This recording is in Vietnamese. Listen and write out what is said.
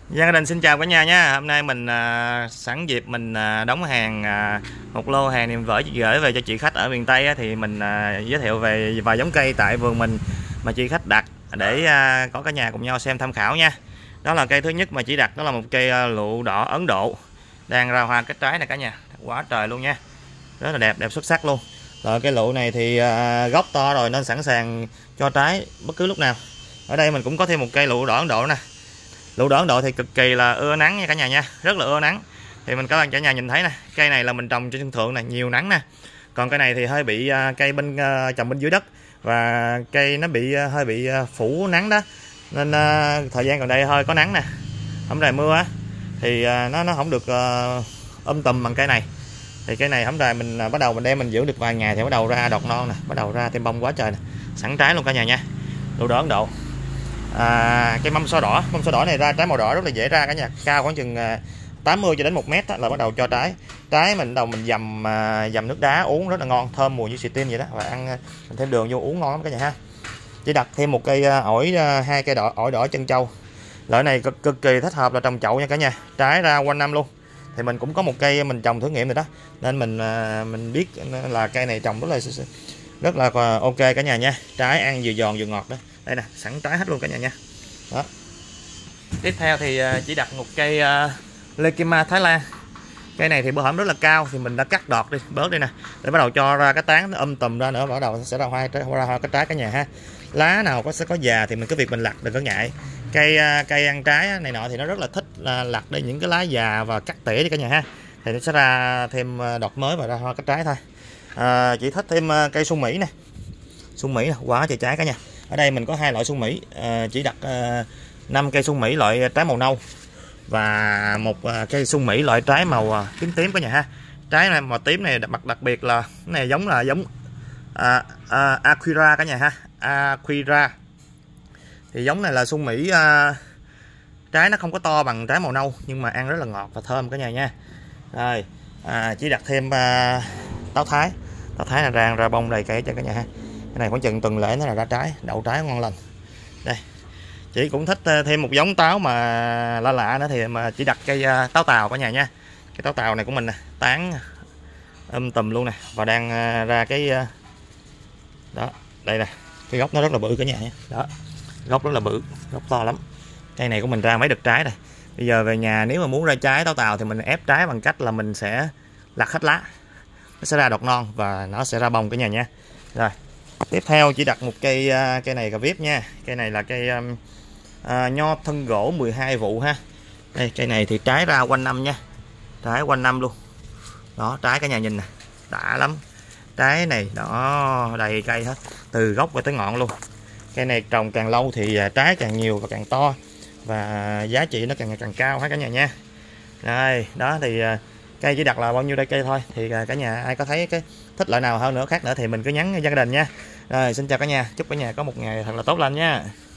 Gia đình xin chào cả nhà nha. Hôm nay mình sẵn dịp mình đóng hàng một lô hàng niềm vỡ gửi về cho chị khách ở miền Tây á, thì mình giới thiệu về vài giống cây tại vườn mình mà chị khách đặt để có cả nhà cùng nhau xem tham khảo nha. Đó là cây thứ nhất mà chị đặt, đó là một cây lựu đỏ Ấn Độ đang ra hoa kết trái này cả nhà, quá trời luôn nha, rất là đẹp, đẹp xuất sắc luôn. Rồi cây lựu này thì gốc to rồi nên sẵn sàng cho trái bất cứ lúc nào. Ở đây mình cũng có thêm một cây lựu đỏ Ấn Độ nè. Lựu đỏ Ấn Độ thì cực kỳ là ưa nắng nha cả nhà nha, rất là ưa nắng. Thì mình các bạn cả nhà nhìn thấy nè, cây này là mình trồng trên sân thượng này, nhiều nắng nè. Còn cây này thì hơi bị cây bên trồng bên dưới đất và cây nó bị hơi bị phủ nắng đó, nên thời gian gần đây hơi có nắng nè, hôm nay mưa á thì nó không được tùm bằng cây này. Thì cây này hôm nay mình bắt đầu mình đem mình dưỡng được vài ngày thì bắt đầu ra đọt non nè, bắt đầu ra thêm bông quá trời nè, sẵn trái luôn cả nhà nha. Lựu đỏ Ấn Độ. Cây mâm xôi đỏ này ra trái màu đỏ rất là dễ ra cả nhà, cao khoảng chừng 80 cho đến 1 mét là bắt đầu cho trái mình đầu mình dầm nước đá uống rất là ngon, thơm mùi như xì tin vậy đó, và ăn mình thêm đường vô uống ngon lắm cả nhà ha. Chỉ đặt thêm một cây ổi, 2 cây ổi đỏ chân châu. Loại này cực kỳ thích hợp là trồng chậu nha cả nhà, trái ra quanh năm luôn. Thì mình cũng có một cây mình trồng thử nghiệm rồi đó, nên mình biết là cây này trồng rất là ok cả nhà nha. Trái ăn vừa giòn vừa ngọt đó, đây nè, sẵn trái hết luôn cả nhà nha. Đó. Tiếp theo thì chỉ đặt một cây Lekima Thái Lan. Cây này thì bữa hổm rất là cao thì mình đã cắt đọt đi bớt đi nè, để bắt đầu cho ra cái tán nó tùm ra nữa, bắt đầu sẽ ra hoa cái trái cả nhà ha. Lá nào sẽ có già thì mình cứ việc mình lặt, đừng có ngại. Cây ăn trái này nọ thì nó rất là thích lặt đi những cái lá già và cắt tỉa đi cả nhà ha, thì nó sẽ ra thêm đọt mới và ra hoa cái trái thôi. Chỉ thích thêm cây sung Mỹ nè, sung Mỹ quá trời trái cả nhà. Ở đây mình có 2 loại sung Mỹ, chỉ đặt 5 cây sung Mỹ loại trái màu nâu và một cây sung Mỹ loại trái màu tím tím cả nhà ha. Trái này màu tím này đặc biệt là cái này giống Aquira cả nhà ha. Aquira thì giống này là sung Mỹ, trái nó không có to bằng trái màu nâu nhưng mà ăn rất là ngọt và thơm cả nhà nha. Rồi chỉ đặt thêm táo thái là ra bông đầy cây cho cả nhà ha. Cái này khoảng chừng tuần lễ nó là ra trái, đậu trái ngon lành. Đây, chị cũng thích thêm một giống táo mà lạ nữa thì mà chỉ đặt cây táo tàu cả nhà nha. Cái táo tàu này của mình nè, tán tùm luôn nè, và đang ra cái đó, đây nè, cái gốc nó rất là bự cả nhà nha. Đó, gốc rất là bự, gốc to lắm. Cây này của mình ra mấy đợt trái đây. Bây giờ về nhà nếu mà muốn ra trái táo tàu thì mình ép trái bằng cách là mình sẽ lặt hết lá, nó sẽ ra đọt non và nó sẽ ra bông cả nhà nha. Rồi tiếp theo chỉ đặt một cây này cà vip nha. Cây này là cây nho thân gỗ 12 vụ ha. Đây, cây này thì trái ra quanh năm nha, trái quanh năm luôn đó. Trái cả nhà nhìn nè, đã lắm. Trái này đó, đầy cây hết từ gốc tới ngọn luôn. Cây này trồng càng lâu thì trái càng nhiều và càng to, và giá trị nó càng cao hết cả nhà nha. Rồi đó thì cây chỉ đặt là bao nhiêu đây cây thôi, thì cả nhà ai có thấy cái thích loại nào hơn nữa khác nữa thì mình cứ nhắn gia đình nha. Rồi xin chào cả nhà, chúc cả nhà có một ngày thật là tốt lành nha.